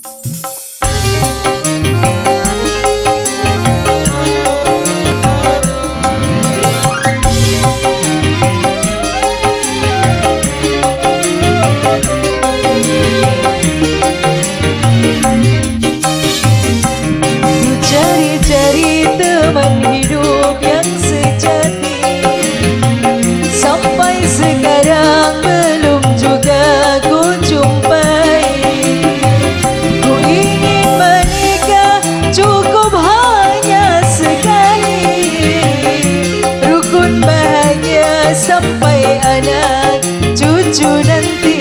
Cari teman hidup yang sejati, sampai sekarang belum juga ku jumpai. Ku ingin menikah cukup hanya sekali, rukun bahagia sampai anak cucu nanti.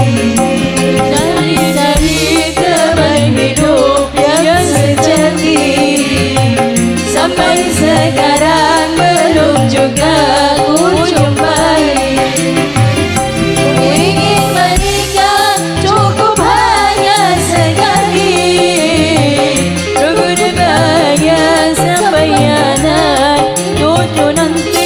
Cari teman hidup yang sejati, sampai sekarang belum juga ku jumpai. Ku ingin menikah cukup hanya sekali, rukun bahagia sampai anak cucu nanti.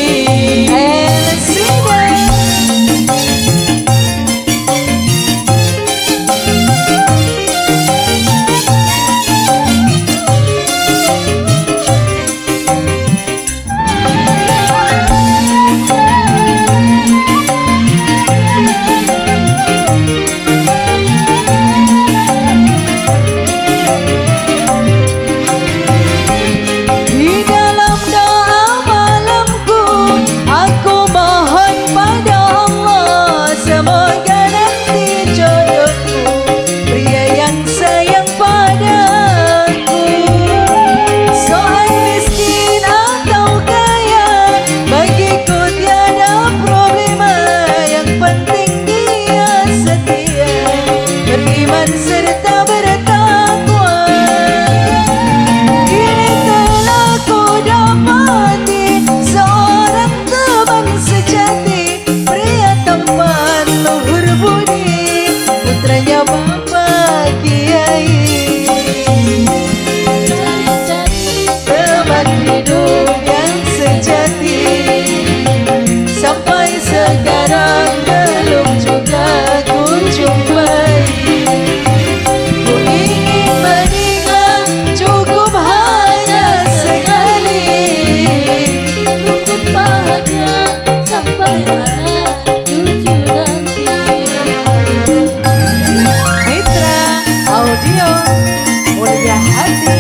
Sekarang belum juga ku jumpai. Ku ingin menikah cukup hanya sekali, rukun bahagia sampai anak cucu nanti. Mitra Audio Mulia Hati.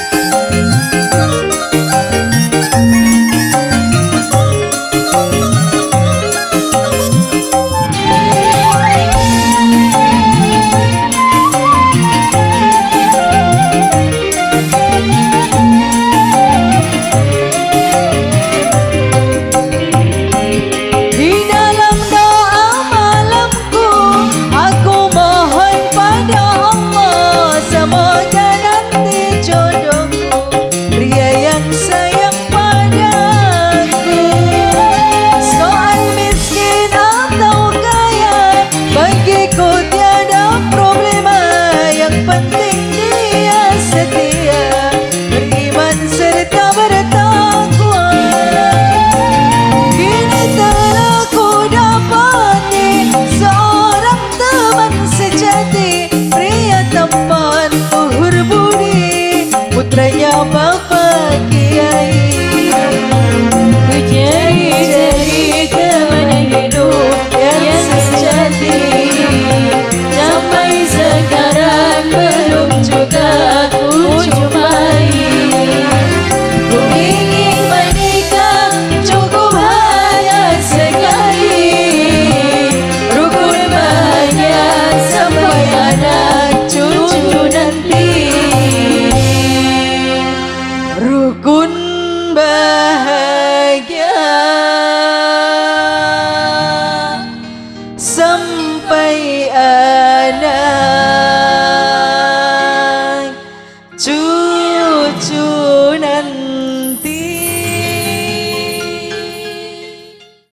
Putranya Bapak Kiai. Ku cari teman hidup yang sejati, sampai sekarang belum juga ku jumpai. Ku ingin menikah cukup hanya sekali, rukun bahagia sampai anak cucu nanti. Rukun